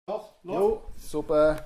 Doch, Jo, super.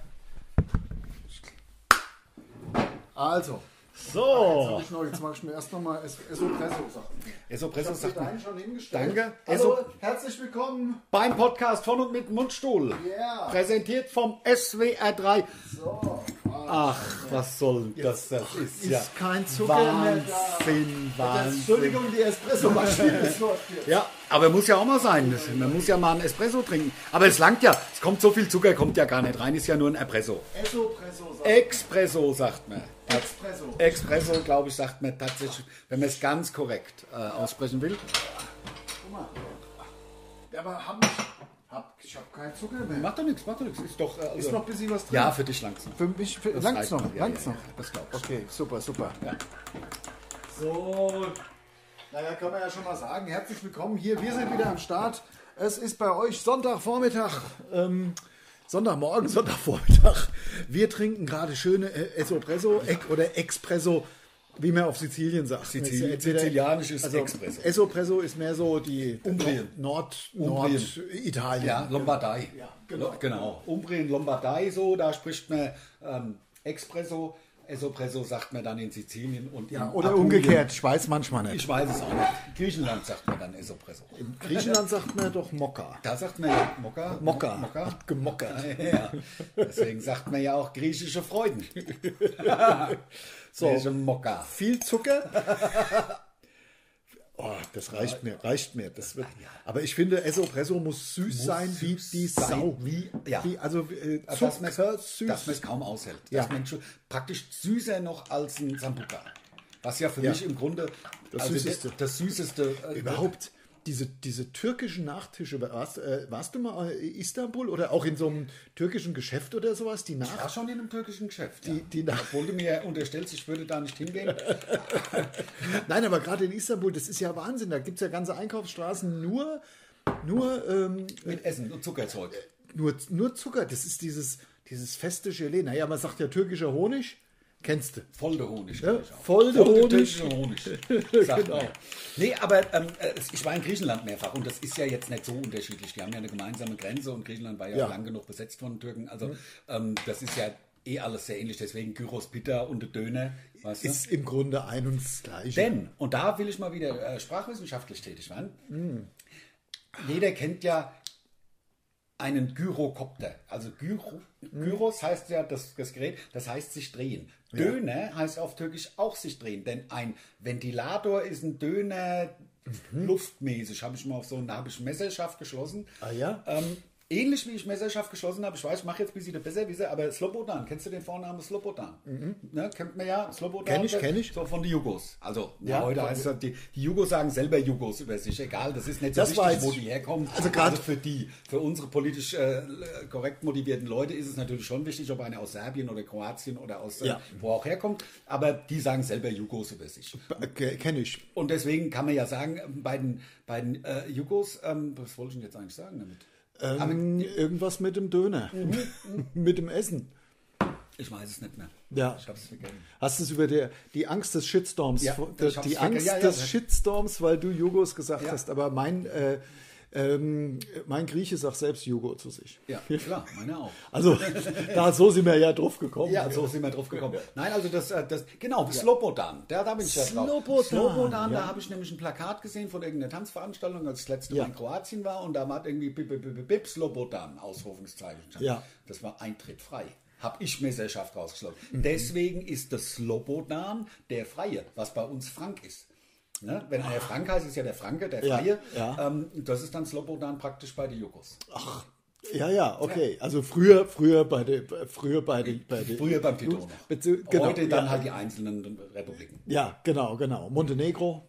Also. So. Jetzt mache ich mir erst nochmal Espresso. Espresso sagt man. Schon hingestellt. Danke. Hallo, herzlich willkommen. Beim Podcast von und mit Mundstuhl. Yeah. Präsentiert vom SWR 3. So. Ach, was soll das? Das ist ja kein Zucker mehr da. Wahnsinn. Entschuldigung, die Espressomaschine ist dort. Ja, aber muss ja auch mal sein. Man muss ja mal einen Espresso trinken. Aber es langt ja. Es kommt so viel Zucker, kommt ja gar nicht rein. Ist ja nur ein Espresso. Expresso sagt man. Expresso, glaube ich, sagt man tatsächlich, wenn man es ganz korrekt aussprechen will. Guck mal. Aber ich habe keinen Zucker mehr. Macht doch nichts. Ist doch Ist noch ein bisschen was drin? ja, für dich langsam. Für mich Das langt's reicht noch. noch. Ja, Langt's ja, noch. ja, das glaube ich. Okay, super. Ja. So, naja, kann man ja schon mal sagen. Herzlich willkommen hier. Wir sind wieder am Start. Es ist bei euch Sonntagvormittag. Sonntagmorgen, Sonntagvormittag. Wir trinken gerade schöne Espresso oder Expresso, wie man auf Sizilien sagt. Sizilianisch ist Expresso. Espresso ist mehr so die Umbrien. Norditalien. Ja, Lombardei. Ja, genau. Umbrien, Lombardei, so, da spricht man Expresso. Espresso sagt man dann in Sizilien und Ja, in oder Apulien. umgekehrt, ich weiß manchmal nicht. Ich weiß es auch nicht. Griechenland sagt man dann Espresso. In Griechenland sagt man doch Mokka. Da sagt man ja Mokka. Mokka. Gemockert. Ja. Deswegen sagt man ja auch griechische Freuden. So. Welche Mokka. Viel Zucker. Oh, das reicht mir. Das wird, aber ich finde, Espresso muss süß sein wie die Sau. Also dass man es kaum aushält. Ja. Dass man praktisch süßer noch als ein Sambuca. Was ja für mich im Grunde Das Süßeste überhaupt. Diese türkischen Nachtische, warst du mal in Istanbul oder auch in so einem türkischen Geschäft oder sowas? Ich war schon in einem türkischen Geschäft. Obwohl du mir unterstellst, ich würde da nicht hingehen. Nein, aber gerade in Istanbul, das ist ja Wahnsinn. Da gibt es ja ganze Einkaufsstraßen nur Mit Essen und Zuckerzeug. Nur Zucker. Das ist dieses feste Gelee. Naja, man sagt ja türkischer Honig. Kennst du? Voll der Honig. Ja, voll der Honig. Genau. Nee, aber ich war in Griechenland mehrfach und das ist ja jetzt nicht so unterschiedlich. Die haben ja eine gemeinsame Grenze und Griechenland war ja lang genug besetzt von den Türken. Also das ist ja alles sehr ähnlich. Deswegen Gyros Pita und der Döner. Weißt du? Ist im Grunde ein und das Gleiche. Denn, und da will ich mal wieder sprachwissenschaftlich tätig werden, jeder kennt ja einen Gyrokopter. Also Gyros heißt ja das Gerät, das heißt sich drehen. Ja. Döner heißt auf Türkisch auch sich drehen, denn ein Ventilator ist ein Döner luftmäßig. Da habe ich Messerschaft geschlossen. Ah ja? Ähnlich wie ich Messerschaft geschlossen habe, ich weiß, ich mache jetzt ein bisschen besser, aber Slobodan, kennst du den Vornamen Slobodan? Ne, kennt man ja, Slobodan. Kenn ich. So von den Jugos. Also, ja, heute heißt es, die Jugos sagen selber Jugos über sich, egal, das ist nicht so wichtig, wo die herkommen. Also gerade für unsere politisch korrekt motivierten Leute ist es natürlich schon wichtig, ob einer aus Serbien oder Kroatien oder aus wo auch herkommt, aber die sagen selber Jugos über sich. Kenne ich. Und deswegen kann man ja sagen, bei den Jugos, was wollte ich denn jetzt eigentlich sagen damit? Irgendwas mit dem Döner. Mit dem Essen. Ich weiß es nicht mehr. Ja. Ich habe es vergessen. Hast du es über die Angst des Shitstorms, die Angst des Shitstorms, weil du Jugos gesagt hast, aber mein Grieche sagt selbst Jugo zu sich. Ja, klar, meine auch. Also, so sind wir ja drauf gekommen. Ja, so sind wir drauf gekommen. Nein, also genau, Slobodan, da bin ich ja drauf. Slobodan, da habe ich nämlich ein Plakat gesehen von irgendeiner Tanzveranstaltung, als ich das letzte Mal in Kroatien war und da war irgendwie Bip, Slobodan, Ausrufungszeichen. Ja. Das war Eintritt frei. Habe ich Messerschaft rausgeschlagen. Deswegen ist das Slobodan der Freie, was bei uns Frank ist. Ne? Wenn einer Frank heißt, ist ja der Franke, der Freie. Ja. Das ist dann Slobodan praktisch bei den Jugos. Ach, ja, okay. Also früher beim Tito. Genau, heute dann halt die einzelnen Republiken. Ja, genau. Montenegro.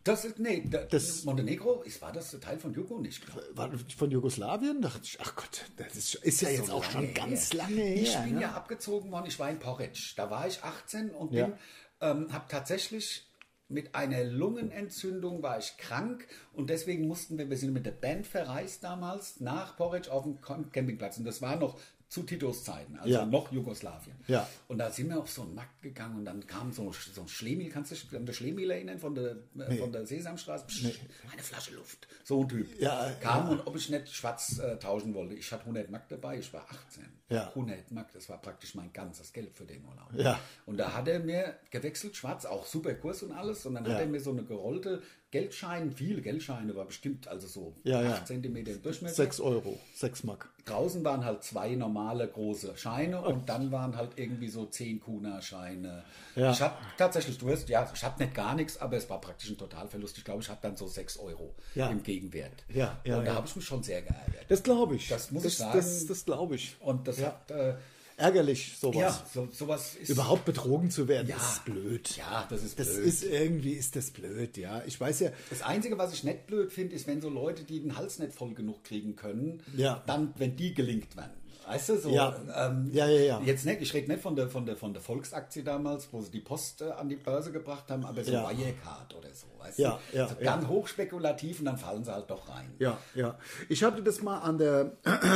Montenegro, war das Teil von Jugo nicht? War von Jugoslawien? Dachte ich, ach Gott, das ist ja jetzt auch schon ganz lange her. Ich bin ja abgezogen worden, ich war in Porridge. Da war ich 18 und habe tatsächlich mit einer Lungenentzündung war ich krank und deswegen wir sind mit der Band verreist damals nach Porridge auf dem Campingplatz und das war noch zu Titos Zeiten, also Ja. noch Jugoslawien. Ja. Und da sind wir auf so einen Markt gegangen und dann kam so ein Schlemiel, kannst du dich an der Schlemiel erinnern von der Sesamstraße? Psst, eine Flasche Luft. So ein Typ. Ja, kam und ob ich nicht schwarz tauschen wollte. Ich hatte 100 Mark dabei, ich war 18. Ja. 100 Mark, das war praktisch mein ganzes Geld für den Urlaub. Ja. Und da hat er mir gewechselt, schwarz, auch super Kurs und alles. Und dann hat er mir so eine gerollte Geldscheine, viele Geldscheine, war bestimmt also so 8 Zentimeter im Durchmesser. 6 Euro, 6 Mark. Draußen waren halt 2 normale große Scheine und dann waren halt irgendwie so 10 Kuna-Scheine. Ja. Ich habe tatsächlich, ich habe nicht gar nichts, aber es war praktisch ein Totalverlust. Ich glaube, ich habe dann so 6 Euro im Gegenwert. Ja, und da habe ich mich schon sehr geärgert. Das glaube ich. Das muss ich sagen. Das glaube ich. Und das hat... Ärgerlich, sowas. Ja, sowas ist... Überhaupt betrogen zu werden, ist blöd. Ja, das ist blöd. Das ist irgendwie, ist das blöd, ja. Ich weiß ja... Das Einzige, was ich nicht blöd finde, ist, wenn so Leute, die den Hals nicht voll genug kriegen können, Ja. dann, wenn die gelingt werden. Weißt du, so... Ja. Ja. Jetzt nicht, ich rede nicht von der Volksaktie damals, wo sie die Post an die Börse gebracht haben, aber so Wirecard oder so, weißt Ja, du? ja, so ganz hochspekulativ und dann fallen sie halt doch rein. Ja. Ich hatte das mal an der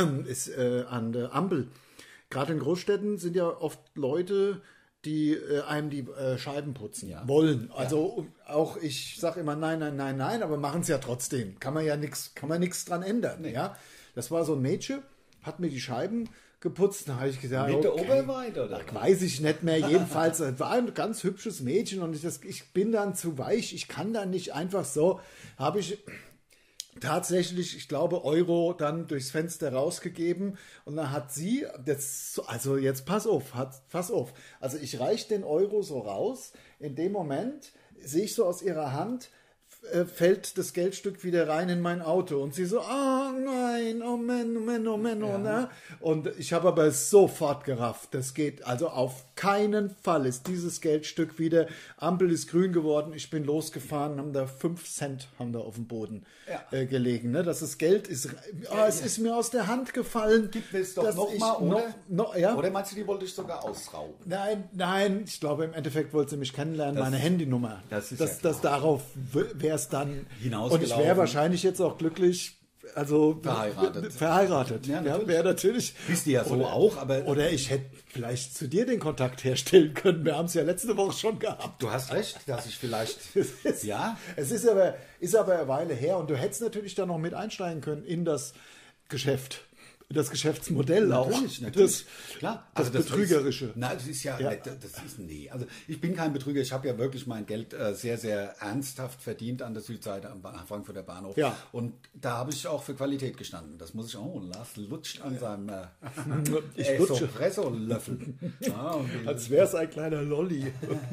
Ampel. Gerade in Großstädten sind ja oft Leute, die einem die Scheiben putzen wollen. Also auch ich sage immer nein, aber machen es ja trotzdem. Kann man nichts dran ändern. Nee. Ja? Das war so ein Mädchen, hat mir die Scheiben geputzt. Da habe ich gesagt, mit der Oberweite oder? Weiß ich nicht mehr. Jedenfalls war ein ganz hübsches Mädchen und ich bin dann zu weich. Ich kann dann nicht einfach so. Habe ich tatsächlich, ich glaube, Euro dann durchs Fenster rausgegeben und dann hat sie, also jetzt pass auf. Also ich reiche den Euro so raus. In dem Moment sehe ich so aus ihrer Hand, fällt das Geldstück wieder rein in mein Auto und sie so, nein, oh Mann. Ne? Und ich habe aber sofort gerafft, das geht, also auf keinen Fall ist dieses Geldstück wieder, Ampel ist grün geworden, ich bin losgefahren, haben da 5 Cent haben da auf dem Boden gelegen. Ne? Das Geld ist, es ist mir aus der Hand gefallen. Gib es doch nochmal, oder? Oder meinst du, die wollte ich sogar ausrauben? Nein, ich glaube, im Endeffekt wollte sie mich kennenlernen, meine Handynummer. Das darauf wäre es dann hinausgelaufen. Und ich wäre wahrscheinlich jetzt auch glücklich, also verheiratet. Ja, wäre natürlich. Bist du ja so auch, aber... Oder ich hätte vielleicht zu dir den Kontakt herstellen können. Wir haben es ja letzte Woche schon gehabt. Du hast recht, dass ich vielleicht... ja. Es ist aber eine Weile her und du hättest natürlich da noch mit einsteigen können in das Geschäft. Das Geschäftsmodell natürlich, auch. Natürlich, klar. Also das Betrügerische. Nein, das ist nee. Also ich bin kein Betrüger. Ich habe ja wirklich mein Geld sehr, sehr ernsthaft verdient an der Südseite am Frankfurter Bahnhof. Ja. Und da habe ich auch für Qualität gestanden. Das muss ich auch. Lars lutscht an seinem Espresso-Löffel. Als wäre es ein kleiner Lolli.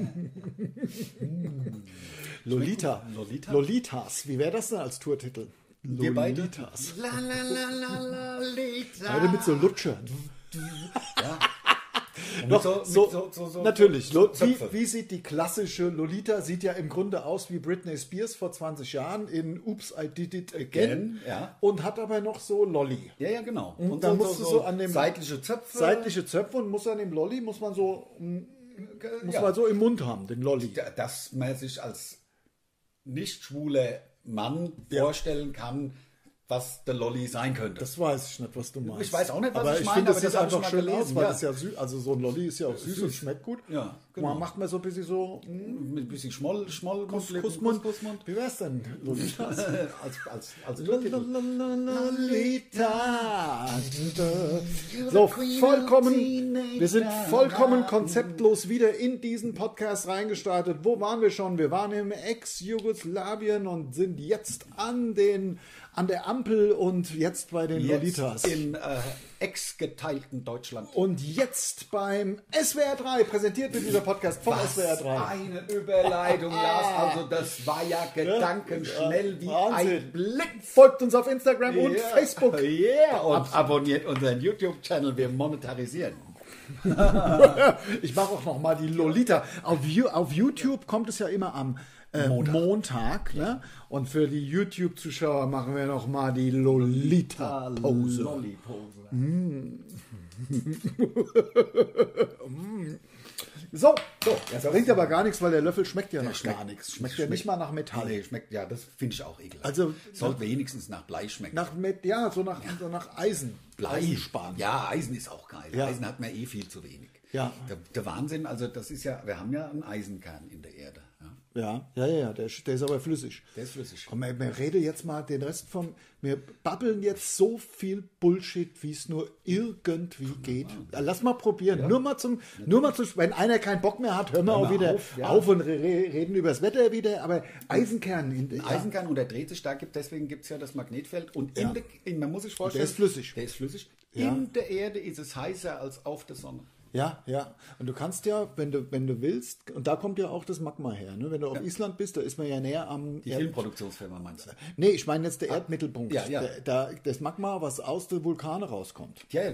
Lolitas. Wie wäre das denn als Tourtitel? Lolitas. Lolita. Beide mit so Lutschern. Ja. Natürlich. Wie sieht die klassische Lolita? Sieht ja im Grunde aus wie Britney Spears vor 20 Jahren in Oops, I Did It Again. Ja. Und hat aber noch so Lolli. Ja, genau. Und dann musst du so an dem seitliche Zöpfe und muss an dem Lolli muss man so im Mund haben, den Lolli. Dass man sich als nicht schwuler Mann vorstellen kann, was der Lolli sein könnte. Das weiß ich nicht, was du meinst. Ich weiß auch nicht, was aber ich meine, finde, aber das sieht einfach schön aus, weil ja. das ja süß, also so ein Lolli ist ja auch süß und schmeckt gut. Ja, genau. Man macht mal so ein bisschen so mit ein bisschen Schmoll, Kussmund. Wie wär's denn, Lolitas? als Lolita. So, wir sind vollkommen konzeptlos wieder in diesen Podcast reingestartet. Wo waren wir schon? Wir waren im Ex-Jugoslawien und sind jetzt an der Ampel und jetzt bei den Lolitas. Im ex-geteilten Deutschland. Und jetzt beim SWR 3, präsentiert wird dieser Podcast vom SWR 3. Eine Überleitung, Lars. Also das war ja gedankenschnell wie ein Blitz. Folgt uns auf Instagram und Facebook. Und abonniert unseren YouTube-Channel. Wir monetarisieren. Ich mache auch noch mal die Lolita. Auf YouTube kommt es ja immer am Montag. Ne? Und für die YouTube-Zuschauer machen wir noch mal die Lolita-Pose. So, So, Das bringt aber gar nichts, weil der Löffel schmeckt ja nach schmeckt- gar nichts. Schmeckt ja nicht mal nach Metall. Nee, schmeckt, ja, das finde ich auch ekelhaft. Also, sollte wenigstens nach Blei schmecken. So nach Eisen. Blei. Eisensparen. Ja, Eisen ist auch geil. Ja. Eisen hat man eh viel zu wenig. Ja. Der Wahnsinn, also das ist ja, wir haben ja einen Eisenkern in der Erde. Ja. Ja, der ist aber flüssig. Der ist flüssig. Und wir reden jetzt mal den Rest wir babbeln jetzt so viel Bullshit, wie es nur irgendwie geht. Ja, lass mal probieren. Ja. Nur mal wenn einer keinen Bock mehr hat, hören wir auch wieder auf und reden über das Wetter wieder. Aber Eisenkern. Eisenkern und der dreht sich, deswegen gibt es ja das Magnetfeld. Und man muss sich vorstellen, der ist flüssig. Der ist flüssig. Ja. In der Erde ist es heißer als auf der Sonne. Ja. Und du kannst ja, wenn du willst, und da kommt ja auch das Magma her, ne? Wenn du auf Island bist, da ist man ja näher am... Die Filmproduktionsfirma meinst du? Nee, ich meine jetzt der Erdmittelpunkt. Ja. Das Magma, was aus den Vulkanen rauskommt. Die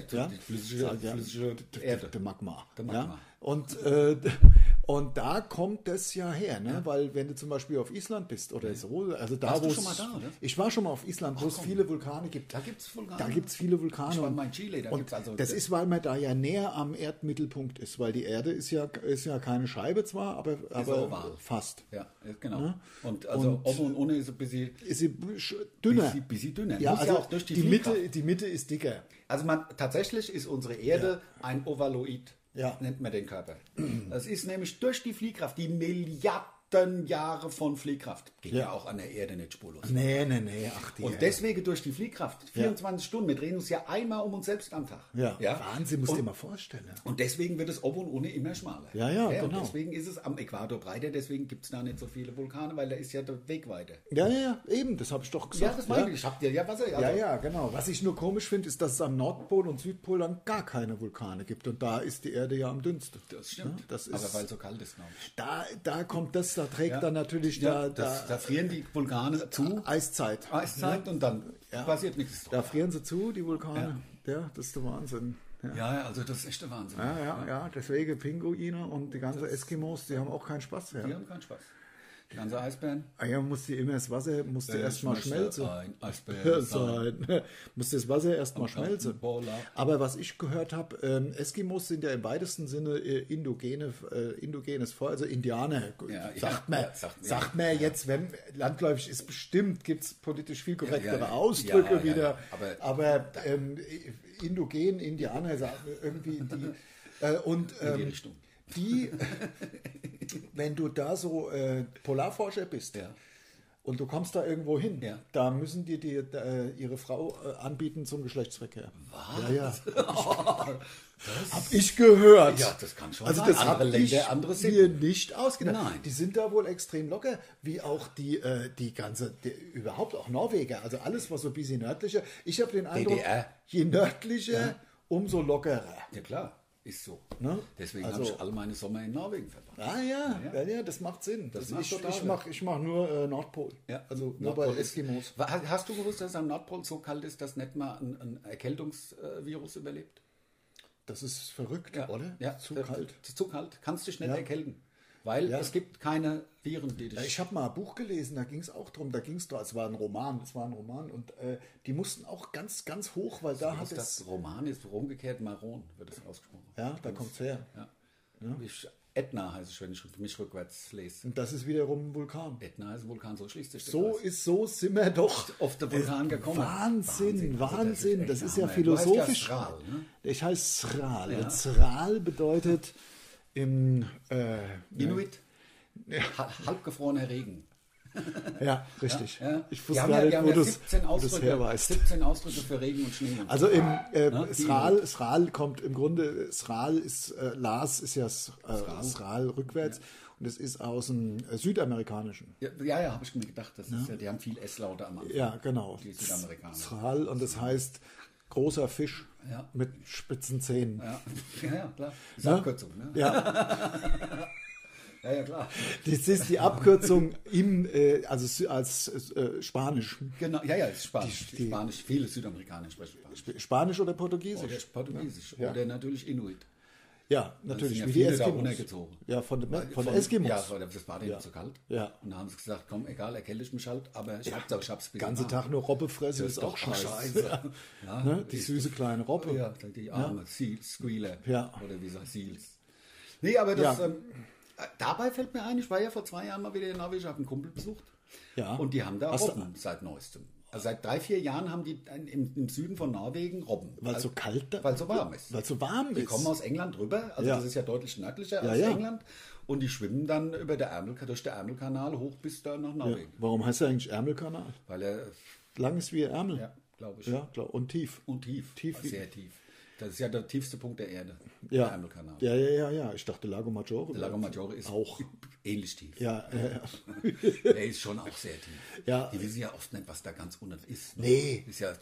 flüssige Erde. Der Magma. Der Magma. Ja? Und da kommt das ja her, ne? Weil wenn du zum Beispiel auf Island bist oder so, also da Warst wo du schon mal da, oder? Ich war schon mal auf Island, wo es viele Vulkane gibt. Da gibt es Vulkane. Da gibt es viele Vulkane. Ich war mal in Chile, da gibt's also... Das ist, weil man da ja näher am Erdmittelpunkt ist, weil die Erde ist ja keine Scheibe zwar, aber fast. Ja, genau. Ja? Und also oben und unten ist ein bisschen... Ist sie dünner. Bisschen dünner. Ja, muss also ja auch durch die Mitte ist dicker. Also tatsächlich ist unsere Erde ein Ovaloid. Ja. Nennt man den Körper. Das ist nämlich durch die Fliehkraft, die Milliarden Jahre von Fliehkraft. Geht ja auch an der Erde nicht spurlos. Nee. Ach, und deswegen durch die Fliehkraft, 24 Stunden, wir drehen uns ja einmal um uns selbst am Tag. Ja. Wahnsinn, musst du dir mal vorstellen. Und deswegen wird es ob und ohne immer schmaler. Ja, genau. Und deswegen ist es am Äquator breiter, deswegen gibt es da nicht so viele Vulkane, weil da ist ja der Weg weiter. Ja, eben, das habe ich doch gesagt. Ja, das meine ich. Ich habe dir ja Wasser. Also ja, genau. Was ich nur komisch finde, ist, dass es am Nordpol und Südpol dann gar keine Vulkane gibt. Und da ist die Erde ja am dünnsten. Das stimmt. Das ist, aber weil es so kalt ist, glaube ich. Da kommt das, da trägt dann natürlich da frieren die Vulkane zu. Eiszeit und dann passiert nichts. Da frieren sie zu, die Vulkane. Ja, das ist der Wahnsinn. Ja, also das ist echt der Wahnsinn. Ja, deswegen Pinguine und die ganzen Eskimos, die haben auch keinen Spaß. Ja. Die haben keinen Spaß. Die ganze Eisbären. Musste immer das Wasser erstmal schmelzen. Ein Eisbär sein. Musste das Wasser erstmal schmelzen. Aber was ich gehört habe, Eskimos sind ja im weitesten Sinne indogenes Volk, also Indianer. Sagt man jetzt, wenn landläufig ist, bestimmt gibt es politisch viel korrektere Ausdrücke wieder. Aber indogen, Indianer sagen irgendwie in die Richtung. Wenn du da so Polarforscher bist und du kommst da irgendwo hin, da müssen die dir ihre Frau anbieten zum Geschlechtsverkehr. Was? Ja. Hab ich gehört. Ja, das kann schon also sein. Das habe ich mir nicht ausgedacht. Nein. Die sind da wohl extrem locker, wie auch die überhaupt auch Norweger. Also alles, was so ein bisschen nördlicher. Ich habe den Eindruck, je nördlicher, umso lockerer. Ja, klar. Ist so. Ne? Deswegen habe ich alle meine Sommer in Norwegen verbracht. Ja, das macht Sinn. Ich mach nur Nordpol. Ja. Also nur bei Eskimos. Hast du gewusst, dass es am Nordpol so kalt ist, dass nicht mal ein Erkältungsvirus überlebt? Das ist verrückt, oder? Ja, zu kalt. Zu kalt. Kannst dich nicht erkälten. Weil es gibt keine Viren, die dich... Ich habe mal ein Buch gelesen, da ging es auch drum, es war ein Roman und die mussten auch ganz, ganz hoch, weil da hat das Roman ist umgekehrt Maron, wird es ausgesprochen. Ja, da kommt es her. Ja. Ätna heißt es, wenn ich mich rückwärts lese. Und das ist wiederum ein Vulkan. Ätna ist ein Vulkan, so schließt sich das. So sind wir doch auf den Vulkan gekommen. Wahnsinn. Das ist ja philosophisch. Sral, ne? Ich heiße Sral. Ja. Und Sral bedeutet im Inuit halbgefrorener Regen. Ja, richtig. Ja. Ich wusste gar nicht, wo du das herweist. 17 Ausdrücke für Regen und Schnee. Also Sral kommt im Grunde, Lars ist ja Sral rückwärts und es ist aus dem Südamerikanischen. Ja, habe ich mir gedacht. Das ist die haben viel S-Laute am Anfang. Ja, genau. Die Südamerikaner. Sral und das heißt großer Fisch mit spitzen Zähnen. Ja, klar. Das ist Abkürzung, ne? Ja. Ja, klar. Das ist die Abkürzung als Spanisch. Genau, ist Spanisch. Spanisch. Viele Südamerikaner sprechen Spanisch. Spanisch oder Portugiesisch? Oder Portugiesisch. Ja. Oder natürlich Inuit. Ja, natürlich. Wie die Eskimos. Ja, von Eskimos. Ja, das war denen zu kalt. Ja. Und da haben sie gesagt, komm, egal, erkälte ich mich halt, aber ich hab's den ganzen Tag nur Robbe fressen, ist auch scheiße. Ja. Ne? Die süße kleine Robbe. Ja, die arme Squealer. Ja. Oder wie sagt Seals. Nee, aber das... Dabei fällt mir ein, ich war ja vor 2 Jahren mal wieder in Norwegen, habe einen Kumpel besucht. Ja. Und die haben da Hast du- Robben seit neuestem. Also seit 3-4 Jahren haben die im Süden von Norwegen Robben. Weil es so kalt da Weil es so warm ist. Weil es so warm Die ist. kommen aus England rüber, also Ja. das ist ja deutlich nördlicher Ja, als ja. England. Und die schwimmen dann durch den Ärmelkanal hoch bis da nach Ja. Norwegen. Warum heißt er eigentlich Ärmelkanal? Weil er, Lang ist wie Ärmel. ja, glaube ich. Ja, klar. Und tief. Und tief. Tief wie- Sehr tief. Das ist ja der tiefste Punkt der Erde. Ja. Der Ärmelkanal. Ja. Ich dachte Lago Maggiore. Der Lago Maggiore ist auch. ähnlich tief. Ja. Der ist schon auch sehr tief. Ja. Die wissen ja oft nicht, was da ganz unten ist. Nee. Ist ja,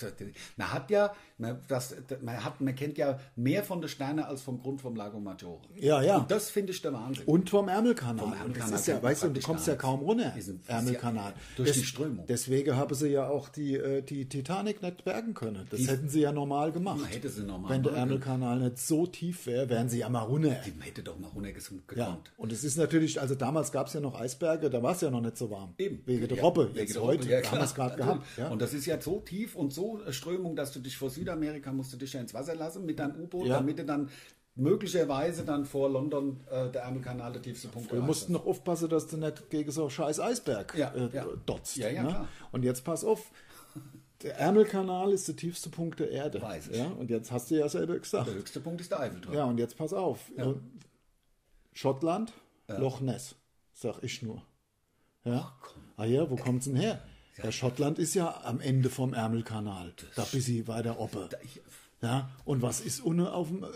man kennt ja mehr von den Sternen als vom Grund vom Lago Maggiore. Ja. Und das finde ich der Wahnsinn. Und vom Ärmelkanal. Vom Ärmelkanal Das ist ja, kennt man weißt du, du praktisch kommst gar ja kaum runter. Ist ein- Ärmelkanal. ist ja durch die Strömung. Deswegen haben sie ja auch die Titanic nicht bergen können. Das hätten sie ja normal gemacht. Man hätte sie normal Wenn der machen können. Ärmelkanal nicht so tief wäre, wären sie ja mal runter. Man hätte doch mal runtergekommen. Ja, und es ist natürlich, also damals gab es ja noch Eisberge, da war es ja noch nicht so warm. Eben. Wegen der Ja, Robbe. wegen Jetzt der heute Robbe, ja, haben wir es klar, gerade natürlich. gehabt. Ja. Und das ist ja so tief und so eine Strömung, dass du dich vor Südamerika musst du dich ja ins Wasser lassen mit deinem U-Boot, Ja. damit du dann möglicherweise dann vor London der Ärmelkanal der tiefste Punkt Wir mussten noch aufpassen, dass du nicht gegen so einen scheiß Eisberg Ja, ja. dotzt. Ja, ne? klar. Und jetzt pass auf, der Ärmelkanal ist der tiefste Punkt der Erde. Weiß ich. Ja? Und jetzt hast du ja selber gesagt. Der höchste Punkt ist der Eiffelturm. Ja, und jetzt pass auf. Schottland, Loch Ness, sag ich nur. Ja? Ah ja, wo kommt's denn her? Ja, Schottland ist ja am Ende vom Ärmelkanal. Da bis sie weiter oppe. Ja, und was ist unten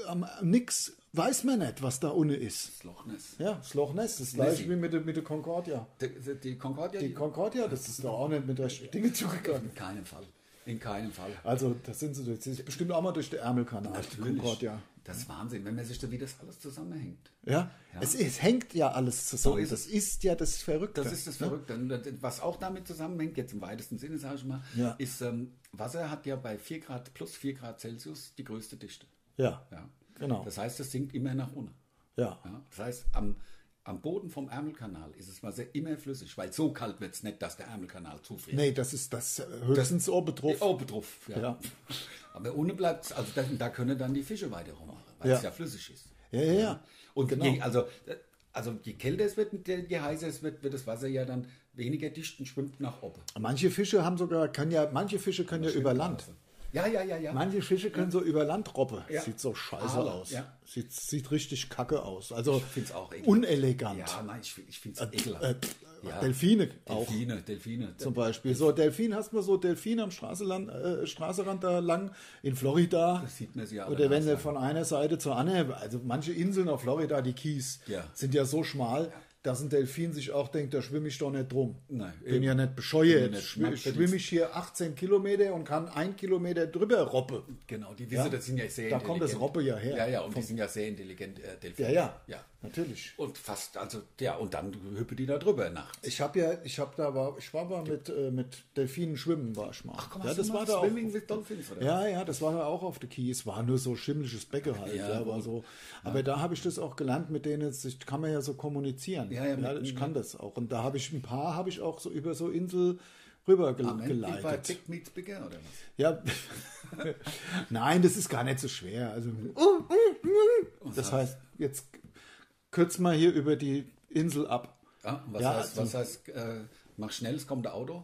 nix? Weiß man nicht, was da unten ist. Das Loch Ness. Ja, das Loch Ness, das gleiche wie mit der Concordia. Die Concordia? Die Concordia, das ist doch auch nicht mit der Dinge zugegangen. In keinem Fall. In keinem Fall. Also, das ist bestimmt auch mal durch den Ärmelkanal, die Concordia. Das ist Wahnsinn, wenn man sich da wie das alles zusammenhängt. Ja, es hängt ja alles zusammen. So ist das es. ist ja das Verrückte. Das ist das Verrückte. Und was auch damit zusammenhängt, jetzt im weitesten Sinne, sage ich mal, Ja. ist, Wasser hat ja bei 4 Grad plus 4 Grad Celsius die größte Dichte. Ja, Ja. genau. Das heißt, es sinkt immer nach unten. Ja. Ja. Das heißt, am Boden vom Ärmelkanal ist das Wasser immer flüssig, weil so kalt wird es nicht, dass der Ärmelkanal zufriert. Nee, das ist das höchstens oben drauf. Oh, betroffen. Ja. Ja. Aber ohne bleibt es, also da können dann die Fische weiter rummachen, weil Ja. es ja flüssig ist. Ja. Und Genau. also je kälter es wird, je heißer es wird, wird das Wasser ja dann weniger dicht und schwimmt nach oben. Manche Fische können ja über Land. Ja. Manche Fische können so über Land robben. Ja. Sieht so scheiße Aale, aus. ja. Sieht richtig kacke aus. Also Ich find's auch ekelhaft. unelegant. Ja, nein, ich finde es ekelhaft. Ja. Delfine auch. Delfine. Zum Beispiel. So Delfin, hast du so Delfine am Straßenrand da lang in Florida. Das sieht man sie ja alle Oder wenn nach, du von einer Seite zur anderen, also manche Inseln auf Florida, die Keys, Ja. sind ja so schmal, dass ein Delfin sich auch denkt, da schwimme ich doch nicht drum. Nein, Bin eben. ja nicht bescheuert. Bin ja nicht Schwimme ich hier 18 Kilometer und kann 1 Kilometer drüber robben. Genau, die Ja. das sind ja sehr Da kommt das Robbe ja her. Ja, und die sind ja sehr intelligent, Delfine. Ja, ja. natürlich. Und fast, also, ja, und dann hüppe die da drüber nachts. Ich war mal mit Delfinen schwimmen, war ich mal. Ach komm, ja, hast das du war mal da auch. Swimming with Dolphins, oder? Ja, das war da auch auf der Kies. Es war nur so schimmliches Becken halt. Ja, Ja, war gut. so. Aber da habe ich das auch gelernt, mit denen kann man ja so kommunizieren. Ja, ich kann das auch. Und da habe ich ein paar auch so über so Insel rüber Wie bei geleitet. Big Meets Bigger, oder was? Ja. Nein, das ist gar nicht so schwer. Also, das heißt, jetzt kürzen wir hier über die Insel ab. Ja, Ja, was heißt mach schnell, es kommt der Auto?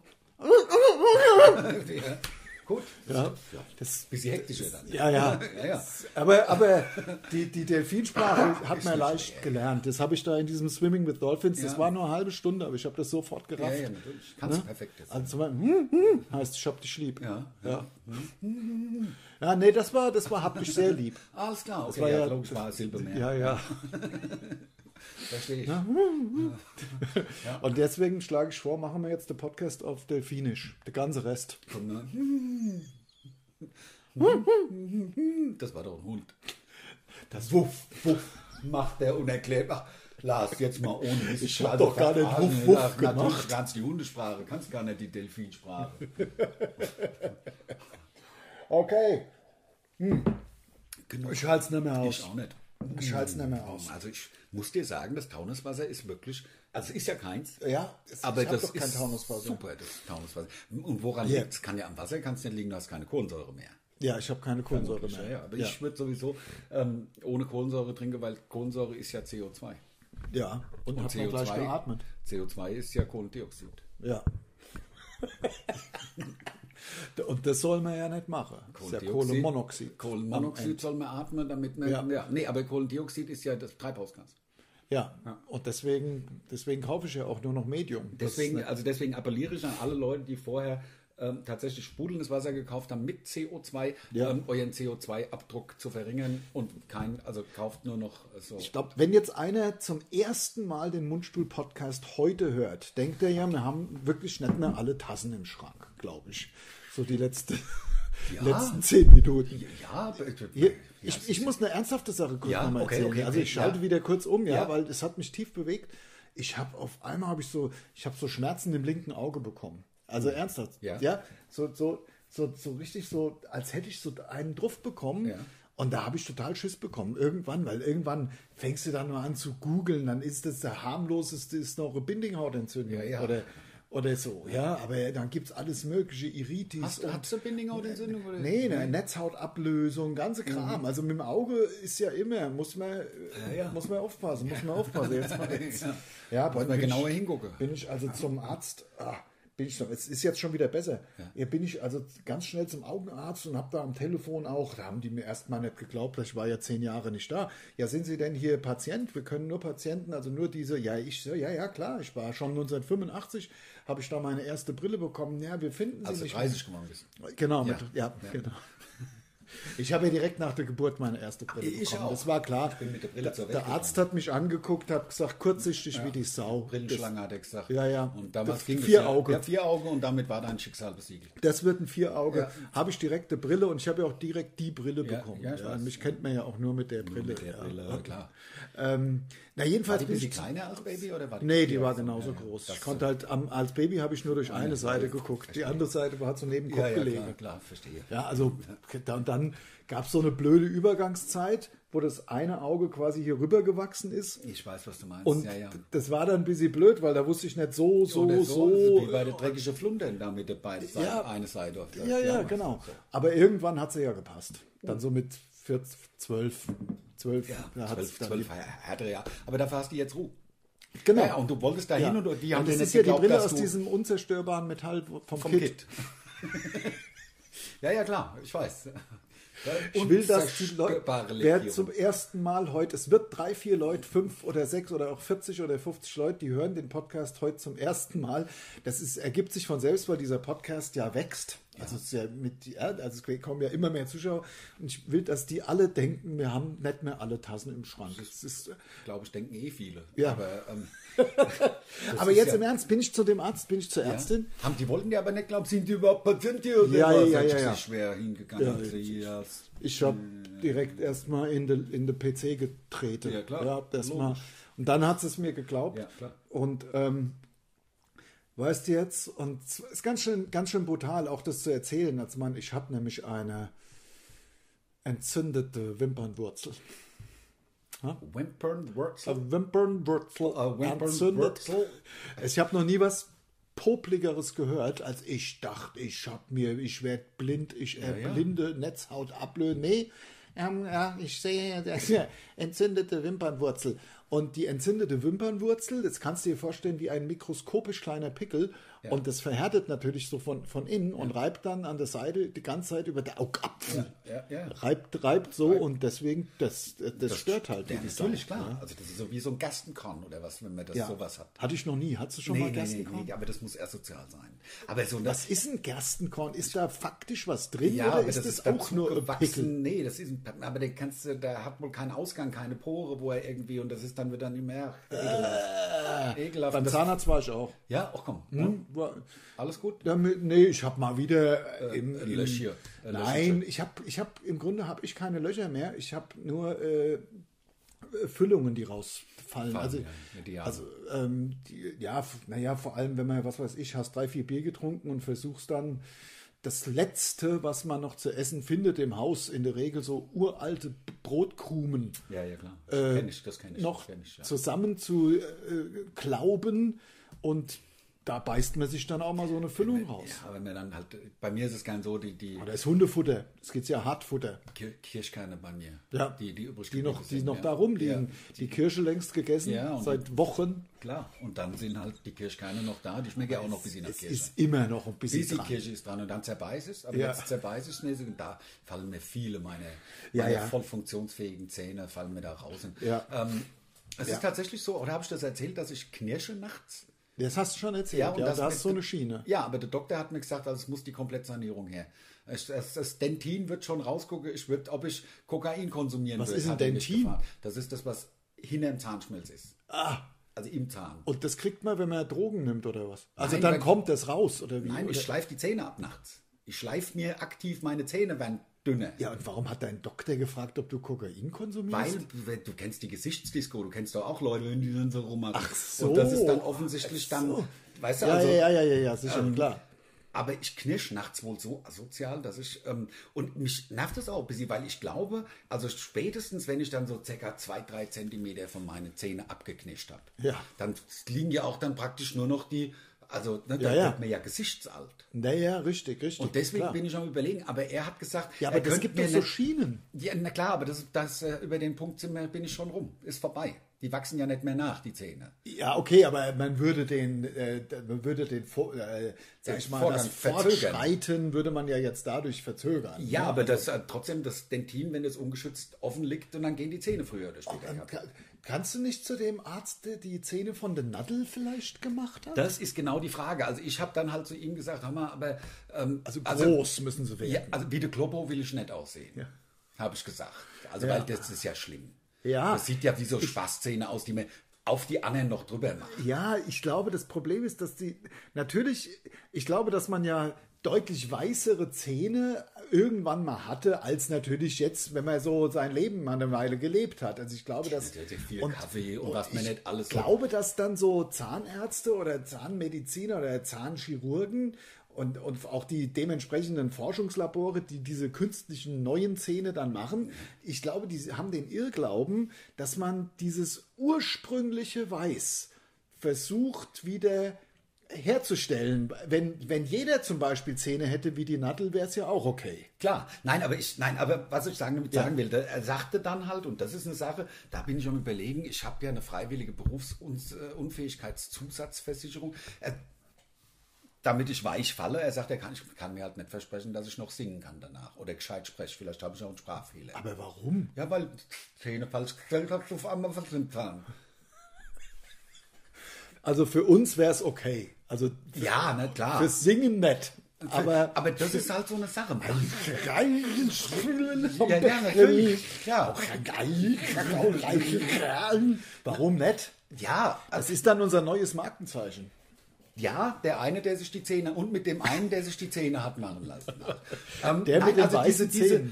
Ja, gut. Ja, das Bisschen hektischer dann. Ja. Ja. Aber die Delfinsprache hat man leicht gelernt. Das habe ich da in diesem Swimming with Dolphins, das Ja. war nur eine halbe Stunde, aber ich habe das sofort Ja, gerafft. ja, natürlich. Kannst du perfekt jetzt. Also zum heißt, ich hab dich lieb. Ja. Ja, nee, das hab ich sehr lieb. Alles klar, okay, war ja, ja- logisch war Silbermeer. Ja. Verstehe ich. Und deswegen schlage ich vor, machen wir jetzt den Podcast auf Delfinisch. Der ganze Rest. Komm, ne? Das war doch ein Hund. Das Wuff, macht der unerklärt. Ach, Lars, jetzt mal ohne Witz. Ich hab doch gar nicht Wuff, Wuff Natürlich gemacht. kannst du die Hundesprache, kannst gar nicht die Delfinsprache. Okay. Genug. Ich halte es nicht mehr Ich aus. auch nicht. Ich halte es nicht mehr aus. Also ich muss dir sagen, das Taunuswasser ist wirklich, also es ist ja keins, Ja, aber ich hab das doch kein ist Taunuswasser. super, das Taunuswasser. Und woran Ja. liegt es? Kann ja am Wasser, kann es nicht liegen, du hast keine Kohlensäure mehr. Ja, ich habe keine Kohlensäure mehr. Ja, aber ich würde sowieso ohne Kohlensäure trinken, weil Kohlensäure ist ja CO2. Ja, und hat man gleich geatmet. CO2 ist ja Kohlendioxid. Ja. Und das soll man ja nicht machen. Das ist ja Kohlenmonoxid. Kohlenmonoxid soll man atmen, damit man... Ja. Nee, aber Kohlendioxid ist ja das Treibhausgas. Ja, und deswegen kaufe ich ja auch nur noch Medium. Deswegen appelliere ich an alle Leute, die vorher tatsächlich sprudelndes Wasser gekauft haben mit CO2, euren CO2-Abdruck zu verringern und kauft nur noch so. Ich glaube, wenn jetzt einer zum ersten Mal den Mundstuhl-Podcast heute hört, denkt er ja, wir haben wirklich nicht mehr alle Tassen im Schrank, glaube ich. So die letzten 10 Minuten. Ich muss eine ernsthafte Sache kurz nochmal erzählen. Okay, also ich schalte wieder kurz um, weil es hat mich tief bewegt. Ich habe auf einmal so Schmerzen im linken Auge bekommen. Also ernsthaft. Ja. So richtig so, als hätte ich so einen Druff bekommen. Ja. Und da habe ich total Schiss bekommen. Weil irgendwann fängst du dann mal an zu googeln, dann ist das der harmloseste, ist noch eine Bindinghautentzündung. Oder so, aber dann gibt es alles mögliche, Iritis. Hast du Bindinghautentzündung? Nee, eine Netzhautablösung, ganze Kram. Also mit dem Auge ist ja immer, muss man aufpassen. Jetzt muss man genauer hingucken. Bin ich also zum Arzt, es ist jetzt schon wieder besser. Ja. Bin ich also ganz schnell zum Augenarzt und habe da am Telefon auch, da haben die mir erstmal nicht geglaubt, ich war ja 10 Jahre nicht da. Ja, sind Sie denn hier Patient? Wir können nur Patienten, also nur diese, klar, ich war schon 1985, habe ich da meine erste Brille bekommen. Ja, wir finden sie nicht. 30 geworden bist. Genau, genau. Ich habe ja direkt nach der Geburt meine erste Brille bekommen. Auch. Das war klar. Ich bin mit der Brille zur Welt Der Arzt hat mich angeguckt, hat gesagt, kurzsichtig wie die Sau. Brillenschlange hat er gesagt. Ja. Und damals ging 4 Augen. Ja, 4 Augen und damit war dein Schicksal besiegelt. Das wird ein 4 Auge. Ja. Habe ich direkt eine Brille und ich habe ja auch direkt die Brille bekommen. Mich kennt man ja auch nur mit der Brille. Klar. Jedenfalls war die ein bisschen kleiner als Baby? Oder war die war genauso groß. Ich konnte halt, als Baby habe ich nur durch eine Seite geguckt. Verstehe. Die andere Seite war so neben Kopf gelegen. Klar, verstehe. Ja, also dann gab es so eine blöde Übergangszeit, wo das eine Auge quasi hier rüber gewachsen ist. Ich weiß, was du meinst. Und das war dann ein bisschen blöd, weil da wusste ich nicht so. Wie bei der dreckigen Flundern da mit der beiden Seiten, eine Seite auf der genau. So. Aber irgendwann hat sie ja gepasst. Dann so mit 12. 12 härtere Jahre. Aber dafür hast du jetzt Ruhe. Genau. Ja, und du wolltest dahin und die haben dir nicht geglaubt, die Brille aus diesem unzerstörbaren Metall vom Kit. Ja, klar, ich weiß. Ich will, dass die Leute, wer zum ersten Mal heute, es wird 3, 4 Leute, 5 oder 6 oder auch 40 oder 50 Leute, die hören den Podcast heute zum ersten Mal. Ergibt sich von selbst, weil dieser Podcast ja wächst. Also es kommen ja immer mehr Zuschauer. Und ich will, dass die alle denken, wir haben nicht mehr alle Tassen im Schrank. Glaube ich, denken viele. Ja. Aber jetzt im Ernst, bin ich zu dem Arzt, bin ich zur Ärztin? Die wollten ja aber nicht glauben, sind die überhaupt Patienten oder ja. Schwer hingegangen. Ich habe direkt erstmal in den PC getreten. Ja, klar. Und dann hat es mir geglaubt. Ja, klar. Und weißt du jetzt, und es ist ganz schön brutal, auch das zu erzählen, als Mann, ich habe nämlich eine entzündete Wimpernwurzel. Wimpernwurzel entzündet. Ich habe noch nie was Popligeres gehört, als ich dachte, ich werde blind, ich erblinde, Netzhautablöse. Nee, ich sehe entzündete Wimpernwurzel. Und die entzündete Wimpernwurzel, das kannst du dir vorstellen wie ein mikroskopisch kleiner Pickel. Ja. Und das verhärtet natürlich so von innen und reibt dann an der Seite die ganze Zeit über der Augapfel. Ja. Reibt so und deswegen, das stört halt. Ja, natürlich, klar. Ja. Also das ist so wie so ein Gerstenkorn oder was, wenn man sowas hat. Hatte ich noch nie. Hattest du schon mal Gerstenkorn? Nee, aber das muss asozial sein. Aber was ist ein Gerstenkorn? Ist da faktisch was drin oder ist das auch nur ein Pickel? Nee, das ist aber der hat wohl keinen Ausgang, keine Pore, wo er irgendwie, und das ist dann wieder nicht mehr ekelhaft. Beim Zahnarzt war ich auch. Ja, ach komm. Alles gut? Nee, ich habe mal wieder Löcher. Nein, ich hab im Grunde habe ich keine Löcher mehr. Ich habe nur Füllungen, die rausfallen. Vor allem, wenn man, was weiß ich, hast 3, 4 Bier getrunken und versuchst dann das Letzte, was man noch zu essen findet im Haus, in der Regel so uralte Brotkrumen. Ja, klar. Das kenn ich. Zusammen zu glauben und da beißt man sich dann auch mal so eine Füllung raus. Ja, wenn man dann halt, bei mir ist es gern so, die Oder ist Hundefutter. Es geht ja Hartfutter. Kirschkerne bei mir. Ja. Die übrig Die noch sind, da rumliegen. Die Kirsche längst gegessen, Ja, seit Wochen. Klar, und dann sind halt die Kirschkerne noch da, die schmecken ja auch noch ein bisschen nach Es Kirsche. ist immer noch ein bisschen Bisschen dran. Kirsche ist dran und dann zerbeiß es, aber Ja. jetzt zerbeiß ich nicht und da fallen mir viele meine Ja. voll funktionsfähigen Zähne fallen mir da raus. Und, Ja. es ist tatsächlich so, oder habe ich das erzählt, dass ich knirsche nachts? Das hast du schon erzählt. und Ja, das da hast mit- so eine Schiene. Ja, aber der Doktor hat mir gesagt, also es muss die Komplettsanierung her. Das Dentin wird schon rausgucken, ob ich Kokain konsumieren Was würde. ist ein hat er mich Dentin? gefragt. Das ist das, was hinterm Zahnschmelz ist. Ah, Also im Zahn. und das kriegt man, wenn man Drogen nimmt oder was? Also Nein, dann weil- kommt das raus oder wie? Nein, oder? ich schleife die Zähne ab nachts. Ich schleife mir aktiv meine Zähne, werden dünner. Ja, und warum hat dein Doktor gefragt, ob du Kokain konsumierst? Weil du kennst die Gesichtsdisco, du kennst doch auch Leute, wenn die dann so rummachen. Ach so. Und das ist dann offensichtlich Ach so. dann, weißt du, Ja, also, ja, sicher, klar. aber ich knirsch nachts wohl so asozial, dass ich, und mich nervt das auch ein bisschen, weil ich glaube, also spätestens, wenn ich dann so circa 2-3 Zentimeter von meinen Zähnen abgeknirscht habe, Ja. dann liegen ja auch dann praktisch nur noch die, also ne, da Ja. wird mir ja gesichtsalt. Naja, richtig. Und deswegen klar. bin ich am Überlegen, aber er hat gesagt, Ja, aber er das könnte gibt mir doch so nicht- Schienen. Ja, na klar, aber über den Punkt bin ich schon rum. Ist vorbei. Die wachsen ja nicht mehr nach, die Zähne. Ja, okay, aber man würde sag ich mal, Vorgang das verzögern. Fortschreiten würde man ja jetzt dadurch verzögern. Ja, ne? aber das trotzdem das Dentin, wenn es ungeschützt offen liegt und dann gehen die Zähne früher oder später kaputt. Kannst du nicht zu dem Arzt, der die Zähne von der Nadel vielleicht gemacht hat? Das ist genau die Frage. Also ich habe dann halt zu ihm gesagt, hör mal, aber Also groß müssen sie werden. ja, also wie der Kloppo will ich nicht aussehen, Ja. habe ich gesagt. Also Ja. weil das ist ja schlimm. Ja. Das sieht ja wie so Spaßzähne aus, die man auf die anderen noch drüber macht. Ja, ich glaube, das Problem ist, dass ich glaube, dass man ja deutlich weißere Zähne irgendwann mal hatte, als natürlich jetzt, wenn man so sein Leben mal eine Weile gelebt hat. Also ich glaube, dass... Natürlich viel Kaffee und was man ich nicht alles so- glaube, dass dann so Zahnärzte oder Zahnmediziner oder Zahnchirurgen und auch die dementsprechenden Forschungslabore, die diese künstlichen neuen Zähne dann machen, ich glaube, die haben den Irrglauben, dass man dieses ursprüngliche Weiß versucht wieder herzustellen. Wenn jeder zum Beispiel Zähne hätte wie die Nadel, wäre es ja auch okay. Klar, aber was ich sagen will, er sagte dann halt, und das ist eine Sache, da bin ich am Überlegen, ich habe ja eine freiwillige Berufsunfähigkeitszusatzversicherung, damit ich weich falle. Er sagt, kann mir halt nicht versprechen, dass ich noch singen kann danach oder gescheit spreche. Vielleicht habe ich auch einen Sprachfehler. Aber warum? Ja, weil Zähne falsch gestellt habe, auf einmal verstimmt haben. Also für uns wäre es okay. Also Ja, na klar. fürs Singen nett. Aber das ist halt so eine Sache. ja, natürlich. Ja. Warum nicht? Ja, Das ist dann unser neues Markenzeichen. ja, der eine, der sich die Zähne und mit dem einen, der sich die Zähne hat machen lassen. Der mit den weißen Zähnen.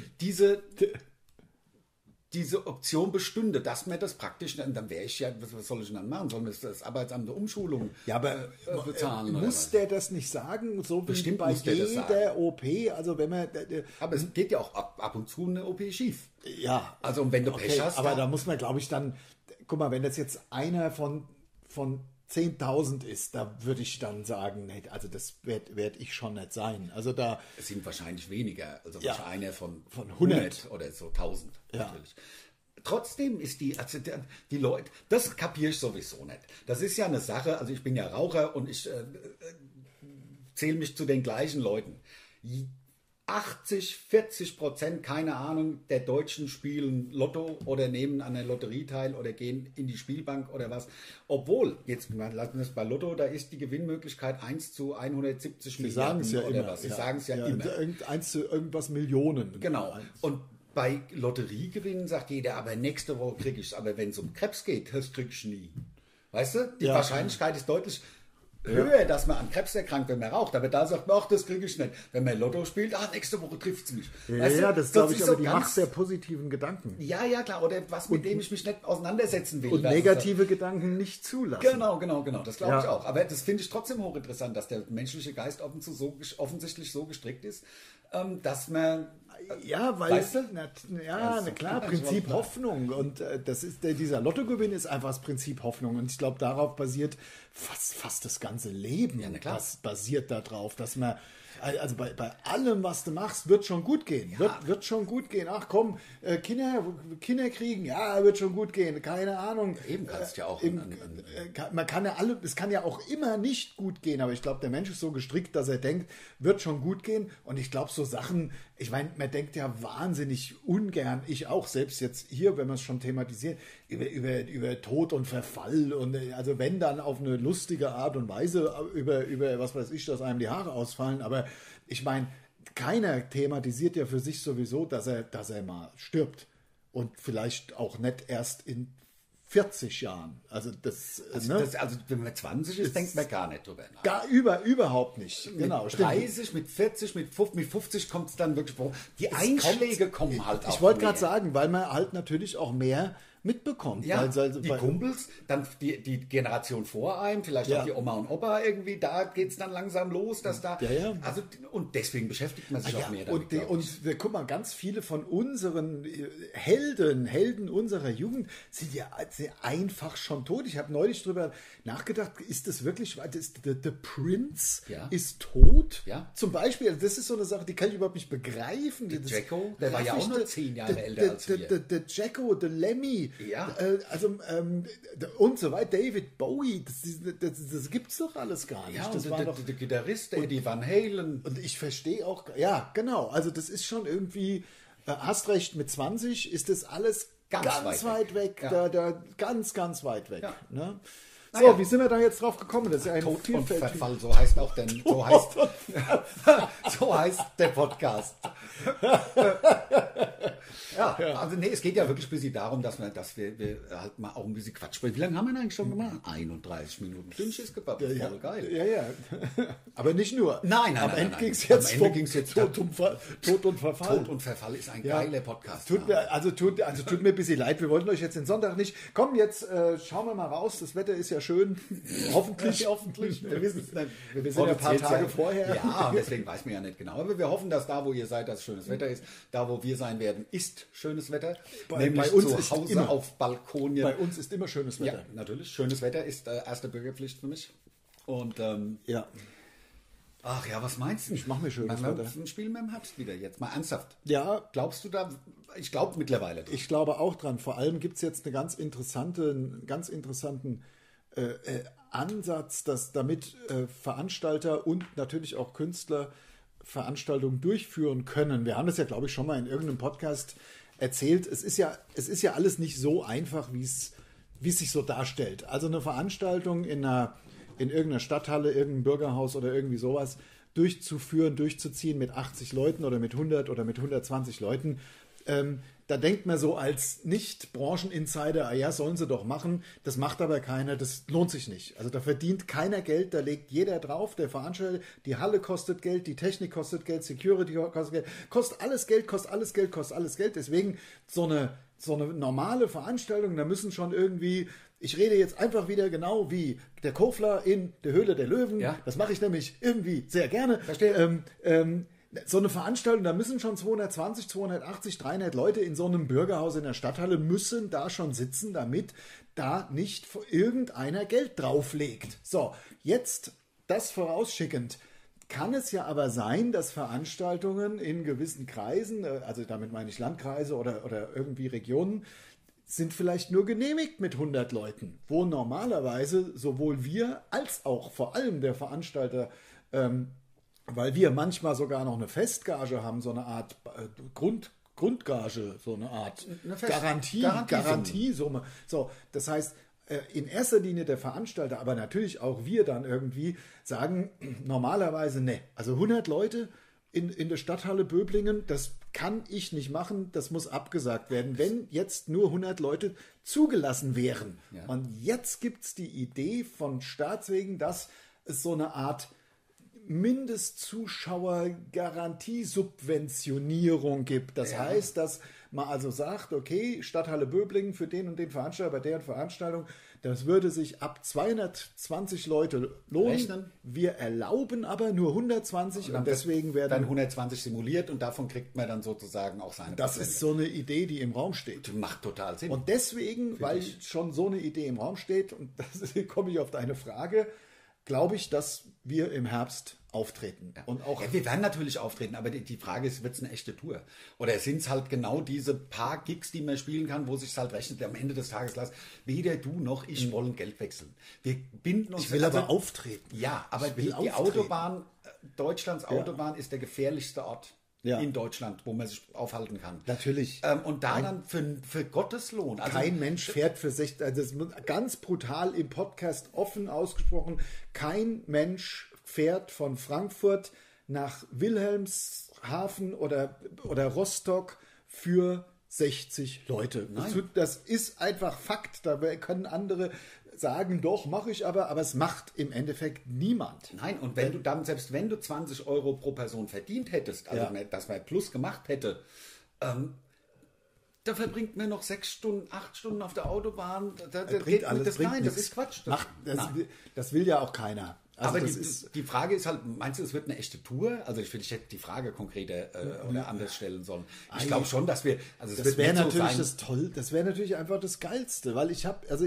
Diese Option bestünde, dass mir das praktisch, dann wäre ich ja, was soll ich denn dann machen? Sollen wir das Arbeitsamt der Umschulung Ja, aber bezahlen? oder muss was? der das nicht sagen? So wie Bestimmt bei muss der das jeder OP. Also wenn man... Aber es geht ja auch ab und zu eine OP schief. Ja. Also und wenn du Pech hast, aber da muss man, glaube ich, dann... Guck mal, wenn das jetzt einer von 10.000 ist, da würde ich dann sagen, nee, also das werd ich schon nicht sein. Also da... es sind wahrscheinlich weniger, also Ja. einer von 100 oder so 1000 Ja. natürlich. Trotzdem ist die Leute, das kapiere ich sowieso nicht. Das ist ja eine Sache, also ich bin ja Raucher und ich zähle mich zu den gleichen Leuten. 40%, keine Ahnung, der Deutschen spielen Lotto oder nehmen an der Lotterie teil oder gehen in die Spielbank oder was. Obwohl, jetzt lassen wir es bei Lotto, da ist die Gewinnmöglichkeit 1 zu 170 Sie sagen Milliarden es ja oder immer. was. Sie sagen es ja immer. Eins zu irgendwas Millionen. Genau. Und bei Lotteriegewinnen sagt jeder, aber nächste Woche kriege ich es. Aber wenn es um Krebs geht, das krieg ich nie. Weißt du? Die Ja. Wahrscheinlichkeit ist deutlich höher, dass man an Krebs erkrankt, wenn man raucht. Aber da sagt man, ach, das kriege ich nicht. Wenn man Lotto spielt, nächste Woche trifft es mich. Weißt du? Ja, das glaube ich, ist aber so die ganz- Macht der positiven Gedanken. Ja, klar. Oder was, mit dem ich mich nicht auseinandersetzen will. Und Das ist negative Gedanken nicht zulassen. Genau. Das glaube ich Ja. auch. Aber das finde ich trotzdem hochinteressant, dass der menschliche Geist offensichtlich so gestrickt ist, dass man Ja, weil, weißt du? na klar, Prinzip Hoffnung. Und dieser Lottogewinn ist einfach das Prinzip Hoffnung. Und ich glaube, darauf basiert fast das ganze Leben. Ja, na klar. Das basiert darauf, dass man, also bei allem, was du machst, wird schon gut gehen. Ja. Wird schon gut gehen. Ach komm, Kinder kriegen, ja, wird schon gut gehen. Keine Ahnung. Eben kannst du ja auch. Man kann ja es kann ja auch immer nicht gut gehen, aber ich glaube, der Mensch ist so gestrickt, dass er denkt, wird schon gut gehen. Und ich glaube, so Sachen, ich meine, man denkt ja wahnsinnig ungern, ich auch, selbst jetzt hier, wenn man es schon thematisiert, über Tod und Verfall und also wenn dann auf eine lustige Art und Weise über was weiß ich, dass einem die Haare ausfallen, aber ich meine, keiner thematisiert ja für sich sowieso, dass er mal stirbt und vielleicht auch nicht erst in 40 Jahren. Also also wenn man 20 ist, denkt man gar nicht drüber nach. Überhaupt nicht. Genau. Mit 30, mit 40, mit 50 kommt es dann wirklich vor. Die Einschläge kommen halt auch. Ich wollte gerade sagen, weil man halt natürlich auch mehr mitbekommt. Ja, also die Kumpels, dann die Generation vor einem, vielleicht auch die Oma und Opa irgendwie, da geht es dann langsam los, dass da, also und deswegen beschäftigt man sich auch mehr damit. Und guck mal, ganz viele von unseren Helden unserer Jugend sind ja einfach schon tot. Ich habe neulich drüber nachgedacht, ist das wirklich, der Prince ist tot? Ja. Zum Beispiel, also das ist so eine Sache, die kann ich überhaupt nicht begreifen. Der Jacko, der war ja auch nur 10 Jahre älter als wir. Der Jacko, der Lemmy, ja. Und so weiter, David Bowie, das gibt's doch alles gar nicht. Ja, das und der Gitarrist, Eddie Van Halen. Und ich verstehe auch, ja, genau, also das ist schon irgendwie, hast recht, mit 20 ist das alles ganz weit weg. Ja. Da ganz, ganz weit weg. Ja. Ne? So, wie sind wir da jetzt drauf gekommen? Das ist ja ein Tod und Verfall, so heißt auch so heißt der Podcast. Also nee, es geht ja wirklich ein bisschen darum, dass wir halt mal auch ein bisschen Quatsch sprechen. Wie lange haben wir denn eigentlich schon gemacht? 31 Minuten. Schiss gebaut. Voll geil. Ja. Aber nicht nur. Nein. Am Ende ging es jetzt Tod und Verfall. Tod und Verfall ist ein geiler Podcast. Tut mir ein bisschen leid. Wir wollten euch jetzt den Sonntag nicht. Komm, jetzt schauen wir mal raus. Das Wetter ist ja schön. Hoffentlich. Wir wissen es nicht. Wir sind ja ein paar Tage vorher. Ja, deswegen weiß man ja nicht genau. Aber wir hoffen, dass da, wo ihr seid, das schönes Wetter ist. Da, wo wir sein werden, ist schönes Wetter. Nämlich bei uns zu Hause immer, auf Balkonien. Bei uns ist immer schönes Wetter. Ja, natürlich. Schönes Wetter ist erste Bürgerpflicht für mich. Und ja. Ach ja, was meinst du? Ich mache mir schönes Wetter. Ein Spiel mit dem Herbst wieder jetzt. Mal ernsthaft. Ja. Glaubst du da? Ich glaube mittlerweile dran. Ich glaube auch dran. Vor allem gibt es jetzt einen ganz interessanten Ansatz, dass damit Veranstalter und natürlich auch Künstler Veranstaltungen durchführen können. Wir haben das ja, glaube ich, schon mal in irgendeinem Podcast erzählt. Es ist ja alles nicht so einfach, wie es sich so darstellt. Also eine Veranstaltung in irgendeiner Stadthalle, irgendeinem Bürgerhaus oder irgendwie sowas durchzuziehen mit 80 Leuten oder mit 100 oder mit 120 Leuten, da denkt man so als Nicht-Brancheninsider, ja, sollen sie doch machen, das macht aber keiner, das lohnt sich nicht. Also da verdient keiner Geld, da legt jeder drauf, der Veranstalter, die Halle kostet Geld, die Technik kostet Geld, Security kostet Geld, kostet alles Geld, deswegen so eine normale Veranstaltung, da müssen schon irgendwie, ich rede jetzt einfach wieder genau wie der Kofler in der Höhle der Löwen, das mache ich nämlich irgendwie sehr gerne. Verstehe. So eine Veranstaltung, da müssen schon 220, 280, 300 Leute in so einem Bürgerhaus in der Stadthalle müssen da schon sitzen, damit da nicht irgendeiner Geld drauflegt. So, jetzt das vorausschickend. Kann es ja aber sein, dass Veranstaltungen in gewissen Kreisen, also damit meine ich Landkreise oder irgendwie Regionen, sind vielleicht nur genehmigt mit 100 Leuten, wo normalerweise sowohl wir als auch vor allem der Veranstalter, weil wir manchmal sogar noch eine Festgage haben, so eine Art Grundgage, so eine Art Garantiesumme. So, das heißt, in erster Linie der Veranstalter, aber natürlich auch wir dann irgendwie sagen, normalerweise ne. Also 100 Leute in der Stadthalle Böblingen, das kann ich nicht machen, das muss abgesagt werden, wenn jetzt nur 100 Leute zugelassen wären. Ja. Und jetzt gibt es die Idee von Staatswegen, dass es so eine Art Mindestzuschauer-Garantiesubventionierung gibt. Das heißt, dass man also sagt, okay, Stadthalle Böblingen für den und den Veranstalter bei deren Veranstaltung, das würde sich ab 220 Leute lohnen. Rechnen. Wir erlauben aber nur 120 und deswegen werden dann 120 simuliert und davon kriegt man dann sozusagen auch seine Das ist so eine Idee, die im Raum steht. Macht total Sinn. Und deswegen, weil schon so eine Idee im Raum steht, und das komme ich auf deine Frage, glaube ich, dass wir im Herbst auftreten. Ja. Und auch wir werden natürlich auftreten, aber die Frage ist, wird es eine echte Tour? Oder sind es halt genau diese paar Gigs, die man spielen kann, wo sich halt rechnet, am Ende des Tages, weder du noch ich wollen Geld wechseln. Wir binden uns... Ich will aber auftreten. Ja, aber die auftreten. Autobahn, Deutschlands Autobahn ist der gefährlichste Ort in Deutschland, wo man sich aufhalten kann. Natürlich. Und da dann für Gottes Lohn. Also kein Mensch fährt für 60, also das ist ganz brutal im Podcast offen ausgesprochen, kein Mensch fährt von Frankfurt nach Wilhelmshaven oder Rostock für 60 Leute. Das ist einfach Fakt. Da können andere sagen, doch, mache ich aber es macht im Endeffekt niemand. Nein, und wenn du dann, selbst wenn du 20 Euro pro Person verdient hättest, also dass man Plus gemacht hätte, da verbringt man noch 6 Stunden, 8 Stunden auf der Autobahn. Das ist Quatsch. Das will ja auch keiner. Also aber die Frage ist halt, meinst du, es wird eine echte Tour? Also ich hätte die Frage konkreter oder anders stellen sollen. Ich glaube schon, dass wir... Also das wäre natürlich das wäre natürlich einfach das Geilste, weil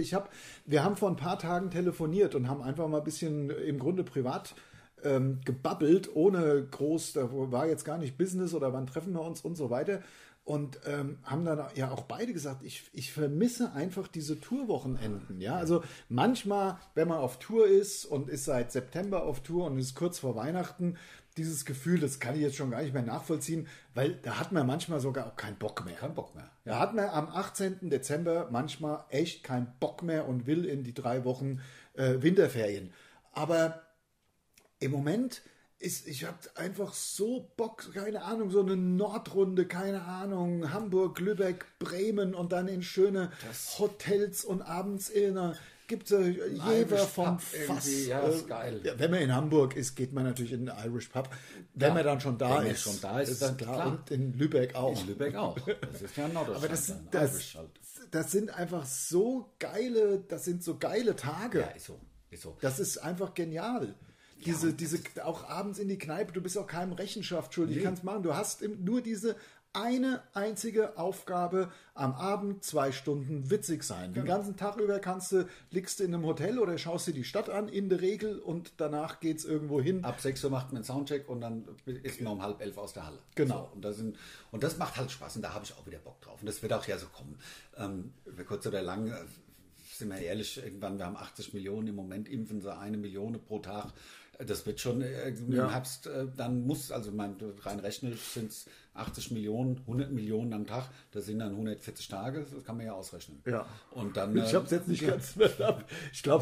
wir haben vor ein paar Tagen telefoniert und haben einfach mal ein bisschen im Grunde privat gebabbelt, ohne groß, da war jetzt gar nicht Business oder wann treffen wir uns und so weiter. Und haben dann ja auch beide gesagt, ich vermisse einfach diese Tourwochenenden. Ja? Also manchmal, wenn man auf Tour ist und ist seit September auf Tour und ist kurz vor Weihnachten, dieses Gefühl, das kann ich jetzt schon gar nicht mehr nachvollziehen, weil da hat man manchmal sogar auch keinen Bock mehr. Kein Bock mehr. Da hat man am 18. Dezember manchmal echt keinen Bock mehr und will in die 3 Wochen Winterferien. Aber im Moment... ich habe einfach so Bock, keine Ahnung, so eine Nordrunde, keine Ahnung, Hamburg, Lübeck, Bremen und dann in schöne Hotels und abends gibt es Jever vom Fass. Ja, ist geil. Wenn man in Hamburg ist, geht man natürlich in den Irish Pub. Wenn man dann schon da ist. Schon da ist dann klar. Und in Lübeck auch. In Lübeck auch. Das ist ja ein Norddeutschland. Aber das sind einfach so geile Tage. Ja, ist so. Das ist einfach genial. Auch abends in die Kneipe, du bist auch keinem Rechenschaft schuldig, kannst machen. Du hast nur diese eine einzige Aufgabe, am Abend 2 Stunden witzig sein. Den ganzen Tag über liegst du in einem Hotel oder schaust dir die Stadt an, in der Regel, und danach geht's irgendwo hin. Ab 6 Uhr macht man einen Soundcheck und dann ist man um 10:30 aus der Halle. Genau. So, und das macht halt Spaß und da habe ich auch wieder Bock drauf. Und das wird auch ja so kommen. Über kurz oder lang, sind wir ehrlich, irgendwann, wir haben 80 Millionen, im Moment impfen sie 1 Million pro Tag. Das wird schon im Herbst, dann rein rechnerisch sind es 80 Millionen, 100 Millionen am Tag, das sind dann 140 Tage, das kann man ja ausrechnen. Ja. Und dann, ich habe es jetzt nicht ganz verstanden. Ich glaube...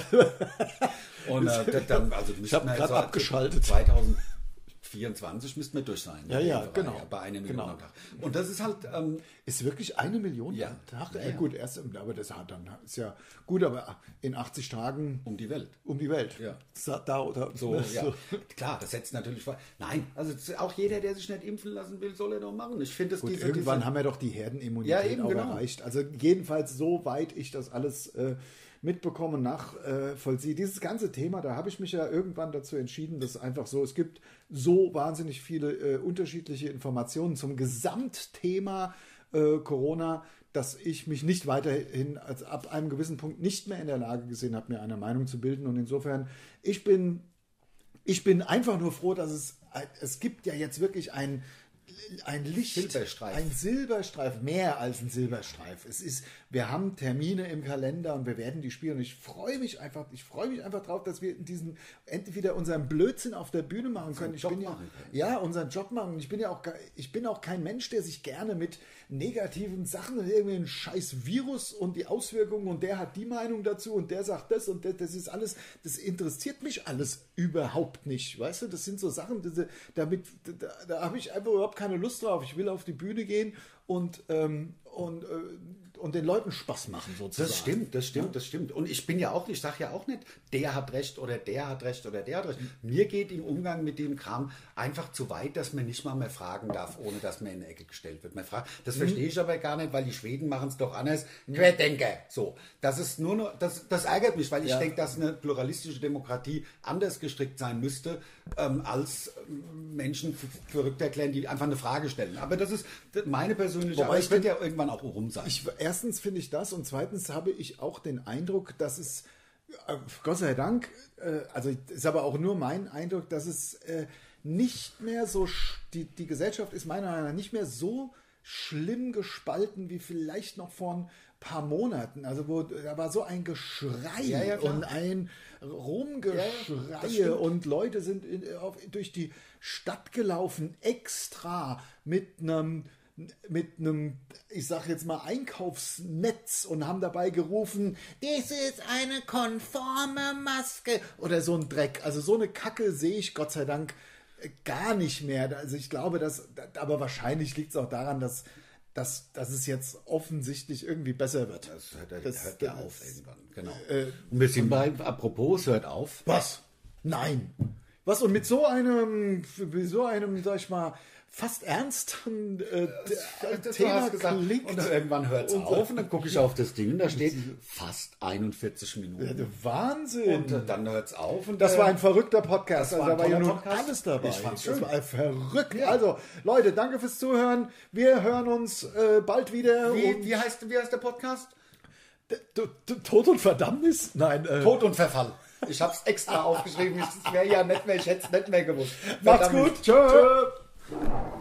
ich habe gerade abgeschaltet. 2024 müssten wir durch sein. Genau. Bei 1 Million am Tag. Und das ist halt... ist wirklich 1 Million am Tag? Ja. Gut, aber das ist ja gut, aber in 80 Tagen... Um die Welt. Ja. Klar, das setzt natürlich vor. Nein, also auch jeder, der sich nicht impfen lassen will, soll er doch machen. Ich finde, irgendwann haben wir doch die Herdenimmunität erreicht. Also jedenfalls, soweit ich das alles... mitbekommen, nachvollziehe. Dieses ganze Thema, da habe ich mich ja irgendwann dazu entschieden, dass einfach so, es gibt so wahnsinnig viele unterschiedliche Informationen zum Gesamtthema Corona, dass ich mich nicht weiterhin ab einem gewissen Punkt nicht mehr in der Lage gesehen habe, mir eine Meinung zu bilden. Und insofern, ich bin einfach nur froh, dass es gibt ja jetzt wirklich ein Licht, ein Silberstreif, mehr als ein Silberstreif. Wir haben Termine im Kalender und wir werden die spielen. Und ich freue mich einfach drauf, dass wir entweder unseren Blödsinn auf der Bühne machen können. Unseren Job machen. Ich bin auch kein Mensch, der sich gerne mit negativen Sachen und irgendwie ein scheiß Virus und die Auswirkungen und der hat die Meinung dazu und der sagt das und das ist alles, das interessiert mich alles überhaupt nicht. Weißt du, das sind so Sachen, da habe ich einfach überhaupt keine Lust drauf. Ich will auf die Bühne gehen und und den Leuten Spaß machen sozusagen. Das stimmt. Und ich sage ja auch nicht, der hat recht oder der hat recht oder der hat recht. Mir geht im Umgang mit dem Kram einfach zu weit, dass man nicht mal mehr fragen darf, ohne dass man in die Ecke gestellt wird. Das verstehe ich aber gar nicht, weil die Schweden machen es doch anders. Querdenker. So. Das ist nur noch, das ärgert mich, weil ich denke, dass eine pluralistische Demokratie anders gestrickt sein müsste, als Menschen verrückt erklären, die einfach eine Frage stellen. Aber das ist meine persönliche, aber es wird ja irgendwann auch rum sein. Erstens finde ich das und zweitens habe ich auch den Eindruck, dass es, Gott sei Dank, also ist aber auch nur mein Eindruck, dass es nicht mehr so, die Gesellschaft ist meiner Meinung nach nicht mehr so schlimm gespalten wie vielleicht noch vor ein paar Monaten. Also da war so ein Geschrei und ein Rumgeschrei und Leute sind durch die Stadt gelaufen, extra mit einem, ich sag jetzt mal, Einkaufsnetz und haben dabei gerufen, das ist eine konforme Maske oder so ein Dreck. Also so eine Kacke sehe ich Gott sei Dank gar nicht mehr. Also ich glaube, aber wahrscheinlich liegt es auch daran, dass es jetzt offensichtlich irgendwie besser wird. Das hört ja auf irgendwann. Genau. Ein bisschen apropos, hört auf. Was? Nein. Was? Und mit so einem, sag ich mal, fast ernsten Thema klingt. Und irgendwann hört es auf und dann gucke ich auf das Ding und da steht fast 41 Minuten. Ja, Wahnsinn. Und dann hört es auf. Und das war ein verrückter Podcast. Das da war ja nun alles dabei. Das war verrückt. Ja. Also, Leute, danke fürs Zuhören. Wir hören uns bald wieder. Wie heißt der Podcast? Tod und Verdammnis? Nein. Tod und Verfall. Ich habe es extra aufgeschrieben. Ich wäre ja nicht mehr, ich hätte es nicht mehr gewusst. Macht's gut. Tschö.